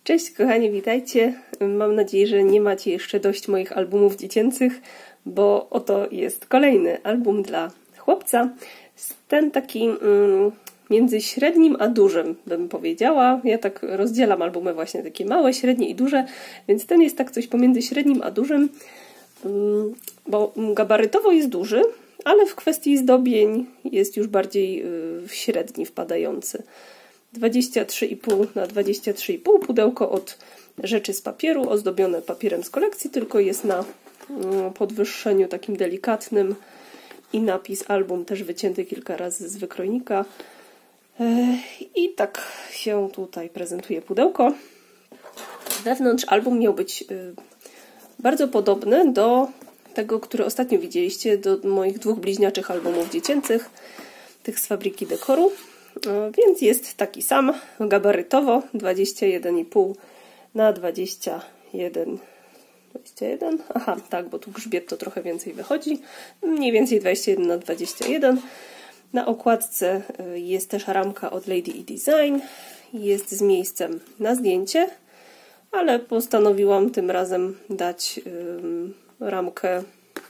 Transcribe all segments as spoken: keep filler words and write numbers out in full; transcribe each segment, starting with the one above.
Cześć kochani, witajcie. Mam nadzieję, że nie macie jeszcze dość moich albumów dziecięcych, bo oto jest kolejny album dla chłopca. Ten taki mm, między średnim a dużym, bym powiedziała. Ja tak rozdzielam albumy właśnie takie małe, średnie i duże, więc ten jest tak coś pomiędzy średnim a dużym, mm, bo gabarytowo jest duży, ale w kwestii zdobień jest już bardziej w średni wpadający. dwadzieścia trzy i pół na dwadzieścia trzy i pół pudełko od Rzeczy z Papieru, ozdobione papierem z kolekcji, tylko jest na podwyższeniu takim delikatnym i napis album też wycięty kilka razy z wykrojnika. I tak się tutaj prezentuje pudełko. Wewnątrz album miał być bardzo podobny do tego, który ostatnio widzieliście, do moich dwóch bliźniaczych albumów dziecięcych, tych z Fabryki Dekoru. Więc jest taki sam, gabarytowo dwadzieścia jeden i pół na dwadzieścia jeden. dwadzieścia jeden? Aha, tak, bo tu grzbiet to trochę więcej wychodzi. Mniej więcej dwadzieścia jeden na dwadzieścia jeden. Na okładce jest też ramka od Lady E Design. Jest z miejscem na zdjęcie, ale postanowiłam tym razem dać ym, ramkę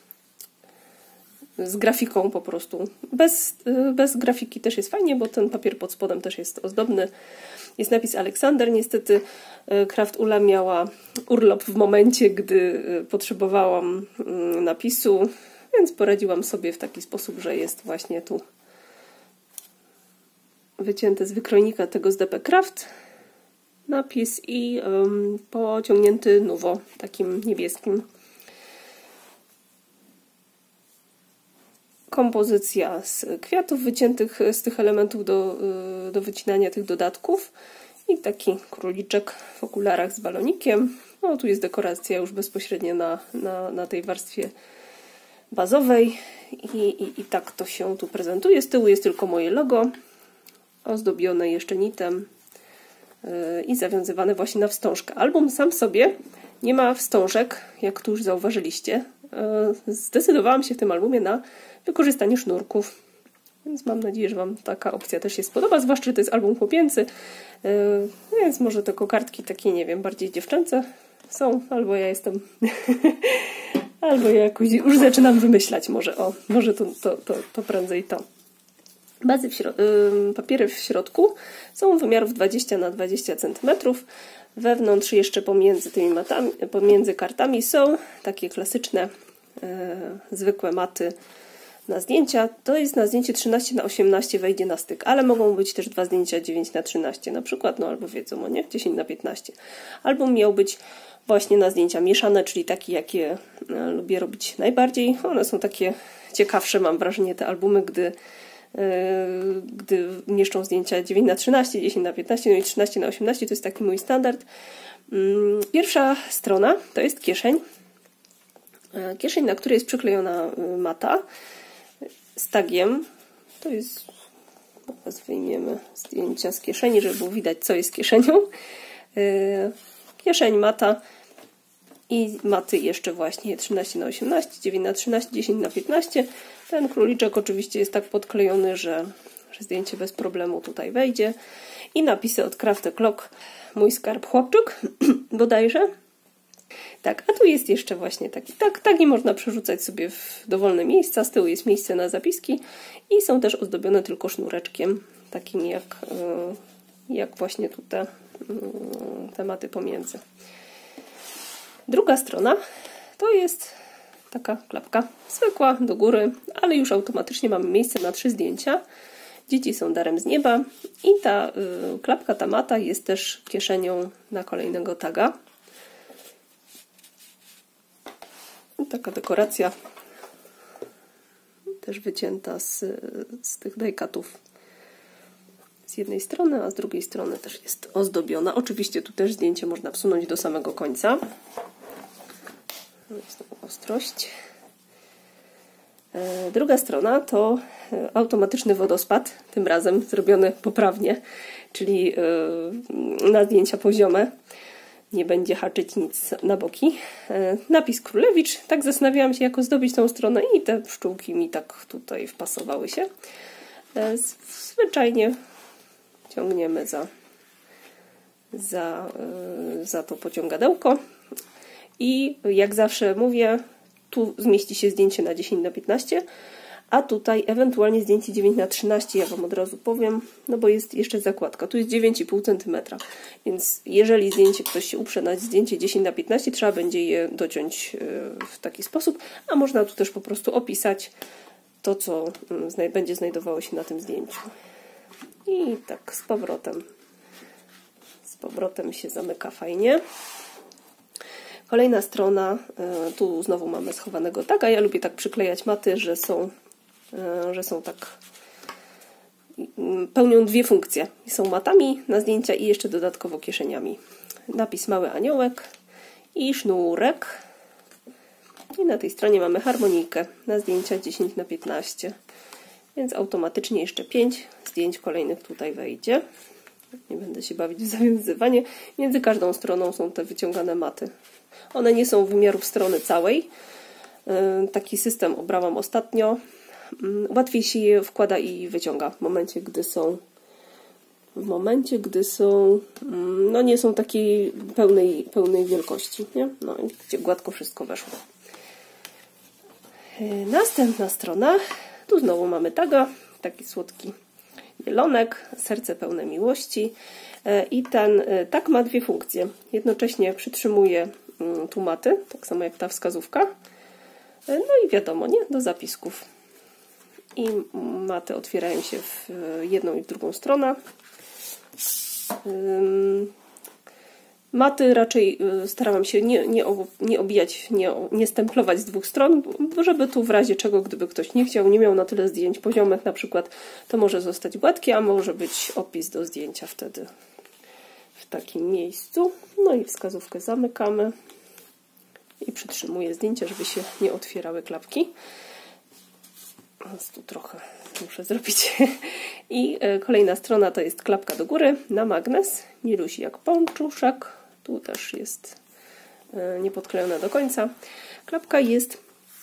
z grafiką po prostu. Bez, bez grafiki też jest fajnie, bo ten papier pod spodem też jest ozdobny. Jest napis Aleksander. Niestety Craft Ula miała urlop w momencie, gdy potrzebowałam napisu, więc poradziłam sobie w taki sposób, że jest właśnie tu wycięte z wykrojnika tego z D P Craft napis i um, pociągnięty nuwo takim niebieskim. Kompozycja z kwiatów wyciętych z tych elementów do, do wycinania tych dodatków i taki króliczek w okularach z balonikiem. No, tu jest dekoracja już bezpośrednio na, na, na tej warstwie bazowej I, i, i tak to się tu prezentuje. Z tyłu jest tylko moje logo, ozdobione jeszcze nitem yy, i zawiązywane właśnie na wstążkę. Album sam w sobie nie ma wstążek, jak tu już zauważyliście. Yy, zdecydowałam się w tym albumie na wykorzystanie sznurków, więc mam nadzieję, że Wam taka opcja też się spodoba, zwłaszcza, że to jest album chłopięcy, yy, więc może te kokardki takie, nie wiem, bardziej dziewczęce są, albo ja jestem albo ja jakoś już zaczynam wymyślać, może o, może to, to, to, to prędzej to. Bazy w środ- yy, papiery w środku są wymiarów dwadzieścia na dwadzieścia centymetrów. Wewnątrz jeszcze pomiędzy tymi matami, pomiędzy kartami są takie klasyczne yy, zwykłe maty na zdjęcia. To jest na zdjęcie trzynaście na osiemnaście, wejdzie na styk, ale mogą być też dwa zdjęcia dziewięć na trzynaście na przykład, no albo wiedzą, nie? dziesięć na piętnaście. Album miał być właśnie na zdjęcia mieszane, czyli takie, jakie e, lubię robić najbardziej. One są takie ciekawsze, mam wrażenie, te albumy, gdy, e, gdy mieszczą zdjęcia dziewięć na trzynaście, dziesięć na piętnaście, no i trzynaście na osiemnaście, to jest taki mój standard. Pierwsza strona to jest kieszeń. Kieszeń, na której jest przyklejona mata z tagiem. To jest, teraz wyjmiemy zdjęcia z kieszeni, żeby było widać, co jest kieszenią. Kieszeń, mata i maty jeszcze właśnie trzynaście na osiemnaście, dziewięć na trzynaście, dziesięć na piętnaście. Ten króliczek oczywiście jest tak podklejony, że, że zdjęcie bez problemu tutaj wejdzie. I napisy od Craft the Clock, mój skarb chłopczyk, bodajże. Tak, a tu jest jeszcze właśnie taki tak, tagi można przerzucać sobie w dowolne miejsca. Z tyłu jest miejsce na zapiski i są też ozdobione tylko sznureczkiem, takim jak, jak właśnie tu te tematy pomiędzy. Druga strona to jest taka klapka zwykła do góry, ale już automatycznie mamy miejsce na trzy zdjęcia. Dzieci są darem z nieba i ta y, klapka, ta mata jest też kieszenią na kolejnego taga. Taka dekoracja też wycięta z, z tych dajkatów z jednej strony, a z drugiej strony też jest ozdobiona. Oczywiście tu też zdjęcie można wsunąć do samego końca. Jest to ostrość. Druga strona to automatyczny wodospad, tym razem zrobiony poprawnie, czyli na zdjęcia poziome. Nie będzie haczyć nic na boki. Napis Królewicz. Tak zastanawiałam się, jak ozdobić tą stronę i te pszczółki mi tak tutaj wpasowały się. Zwyczajnie ciągniemy za za, za to pociągadełko. I jak zawsze mówię, tu zmieści się zdjęcie na dziesięć na piętnaście, a tutaj ewentualnie zdjęcie dziewięć na trzynaście, ja Wam od razu powiem, no bo jest jeszcze zakładka. Tu jest dziewięć i pół centymetra, więc jeżeli zdjęcie ktoś się uprze na zdjęcie dziesięć na piętnaście, trzeba będzie je dociąć w taki sposób, a można tu też po prostu opisać to, co będzie znajdowało się na tym zdjęciu. I tak z powrotem, z powrotem się zamyka fajnie. Kolejna strona, tu znowu mamy schowanego taga. Ja lubię tak przyklejać maty, że są, że są tak, pełnią dwie funkcje. Są matami na zdjęcia i jeszcze dodatkowo kieszeniami. Napis mały aniołek i sznurek. I na tej stronie mamy harmonijkę na zdjęcia dziesięć na piętnaście. Więc automatycznie jeszcze pięć zdjęć kolejnych tutaj wejdzie. Nie będę się bawić w zawiązywanie. Między każdą stroną są te wyciągane maty. One nie są wymiarów strony całej. Taki system obrałam ostatnio. Łatwiej się je wkłada i wyciąga w momencie, gdy są w momencie, gdy są no nie są takiej pełnej, pełnej wielkości, nie? No i gdzie gładko wszystko weszło. Następna strona. Tu znowu mamy taga, taki słodki jelonek, serce pełne miłości. I ten tag ma dwie funkcje. Jednocześnie przytrzymuje tu maty, tak samo jak ta wskazówka. No i wiadomo, nie? Do zapisków. I maty otwierają się w jedną i w drugą stronę. Maty raczej starałam się nie, nie, nie obijać, nie, nie stemplować z dwóch stron, żeby tu w razie czego, gdyby ktoś nie chciał, nie miał na tyle zdjęć poziomych na przykład, to może zostać gładkie, a może być opis do zdjęcia wtedy w takim miejscu. No i wskazówkę zamykamy i przytrzymuję zdjęcie, żeby się nie otwierały klapki. Więc tu trochę muszę zrobić. I kolejna strona to jest klapka do góry na magnes. Milusi jak pączuszek. Tu też jest niepodklejona do końca. Klapka jest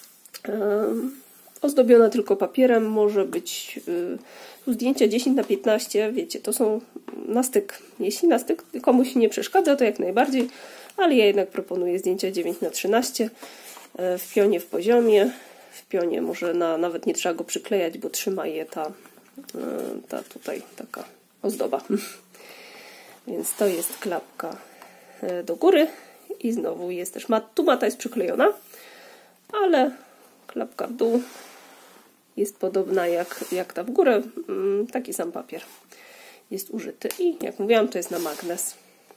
ozdobiona tylko papierem. Może być tu zdjęcia dziesięć na piętnaście. Wiecie, to są na styk. Jeśli na styk komuś nie przeszkadza, to jak najbardziej. Ale ja jednak proponuję zdjęcia dziewięć na trzynaście. W pionie, w poziomie. W pionie może na, nawet nie trzeba go przyklejać, bo trzyma je ta, ta tutaj taka ozdoba. Więc to jest klapka do góry i znowu jest też mat. Tu mata jest przyklejona, ale klapka w dół jest podobna jak, jak ta w górę. Taki sam papier jest użyty i jak mówiłam, to jest na magnes.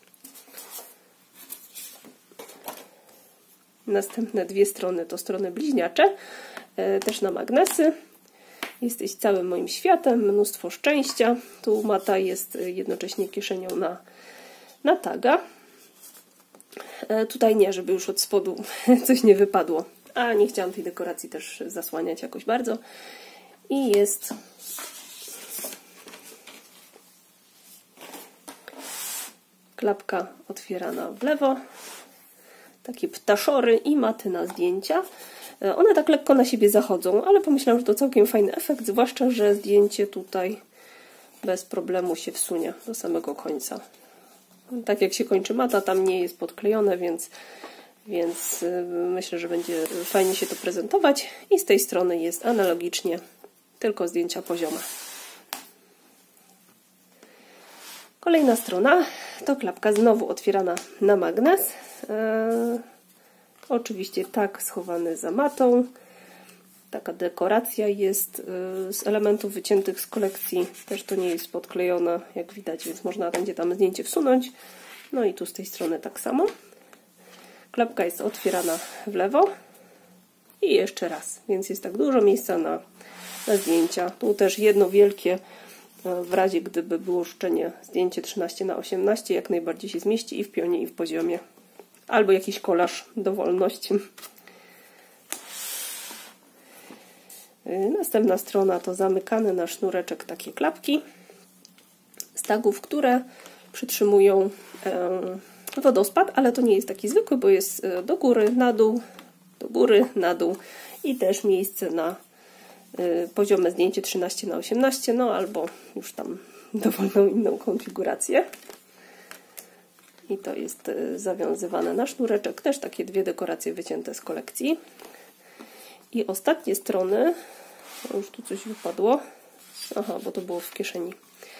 Następne dwie strony to strony bliźniacze, też na magnesy. Jesteś całym moim światem, mnóstwo szczęścia. Tu mata jest jednocześnie kieszenią na, na taga. Tutaj nie, żeby już od spodu coś nie wypadło. A nie chciałam tej dekoracji też zasłaniać jakoś bardzo. I jest klapka otwierana w lewo. Takie ptaszory i maty na zdjęcia. One tak lekko na siebie zachodzą, ale pomyślałam, że to całkiem fajny efekt, zwłaszcza, że zdjęcie tutaj bez problemu się wsunie do samego końca. Tak jak się kończy mata, tam nie jest podklejone, więc, więc myślę, że będzie fajnie się to prezentować. I z tej strony jest analogicznie, tylko zdjęcia poziome. Kolejna strona to klapka znowu otwierana na magnes. Eee, oczywiście tak schowany za matą. Taka dekoracja jest yy, z elementów wyciętych z kolekcji. Też to nie jest podklejone, jak widać, więc można będzie tam zdjęcie wsunąć. No i tu z tej strony tak samo. Klapka jest otwierana w lewo i jeszcze raz, więc jest tak dużo miejsca na, na zdjęcia. Tu też jedno wielkie, w razie gdyby było życzenie, zdjęcie trzynaście na osiemnaście jak najbardziej się zmieści i w pionie, i w poziomie. Albo jakiś kolaż dowolności. Następna strona to zamykane na sznureczek takie klapki z tagów, które przytrzymują wodospad, ale to nie jest taki zwykły, bo jest do góry, na dół, do góry, na dół i też miejsce na poziome zdjęcie trzynaście na osiemnaście, no albo już tam dowolną inną konfigurację. I to jest zawiązywane na sznureczek. Też takie dwie dekoracje wycięte z kolekcji. I ostatnie strony, o, już tu coś wypadło. Aha, bo to było w kieszeni.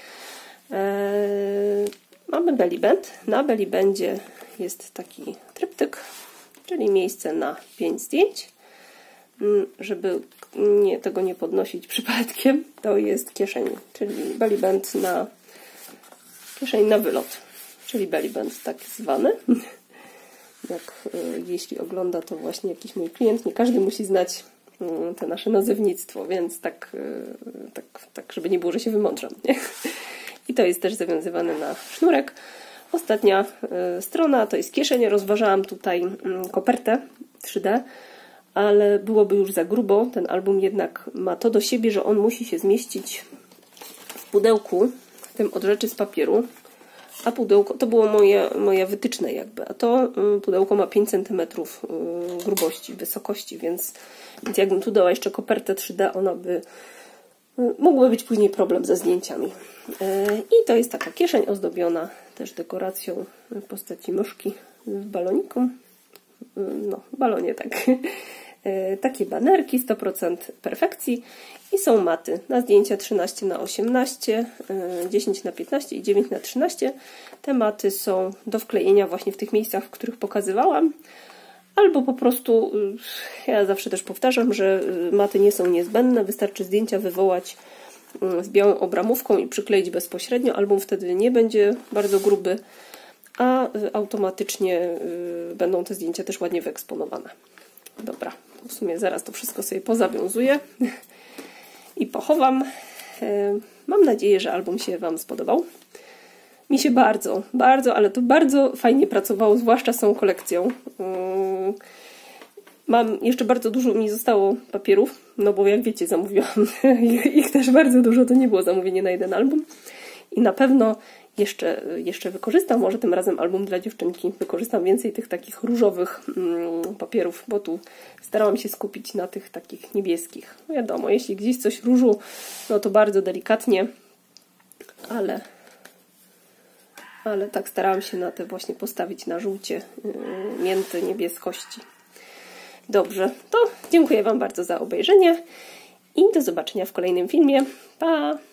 Eee, mamy bellyband. Na bellybandzie jest taki tryptyk, czyli miejsce na pięć zdjęć. Żeby nie, tego nie podnosić przypadkiem, to jest kieszeń, czyli bellyband na kieszeń na wylot, czyli bellyband tak zwany. Jak jeśli ogląda to właśnie jakiś mój klient, nie każdy musi znać to nasze nazewnictwo, więc tak, tak, tak żeby nie było, że się wymądrzam. Nie? I to jest też zawiązywane na sznurek. Ostatnia strona to jest kieszeń. Rozważałam tutaj kopertę trzy D, ale byłoby już za grubo. Ten album jednak ma to do siebie, że on musi się zmieścić w pudełku, tym od rzeczy z papieru. A pudełko, to było moje, moje wytyczne jakby, a to pudełko ma pięć centymetrów grubości, wysokości, więc, więc jakbym tu dała jeszcze kopertę trzy D, ona by, mógłby być później problem ze zdjęciami. I to jest taka kieszeń ozdobiona też dekoracją w postaci myszki w baloniku. No, w balonie tak. Takie banerki, sto procent perfekcji i są maty na zdjęcia trzynaście na osiemnaście, dziesięć na piętnaście i dziewięć na trzynaście. Te maty są do wklejenia właśnie w tych miejscach, w których pokazywałam, albo po prostu, ja zawsze też powtarzam, że maty nie są niezbędne, wystarczy zdjęcia wywołać z białą obramówką i przykleić bezpośrednio, album wtedy nie będzie bardzo gruby, a automatycznie będą te zdjęcia też ładnie wyeksponowane. Dobra, w sumie zaraz to wszystko sobie pozawiązuję i pochowam. Mam nadzieję, że album się Wam spodobał. Mi się bardzo, bardzo, ale to bardzo fajnie pracowało, zwłaszcza z tą kolekcją. Mam jeszcze bardzo dużo, mi zostało papierów, no bo jak wiecie, zamówiłam ich też bardzo dużo, to nie było zamówienie na jeden album. I na pewno jeszcze, jeszcze wykorzystam, może tym razem album dla dziewczynki, wykorzystam więcej tych takich różowych mm, papierów, bo tu starałam się skupić na tych takich niebieskich. No wiadomo, jeśli gdzieś coś różu, no to bardzo delikatnie, ale, ale tak starałam się na te właśnie postawić na żółcie, yy, mięty, niebieskości. Dobrze, to dziękuję Wam bardzo za obejrzenie i do zobaczenia w kolejnym filmie. Pa!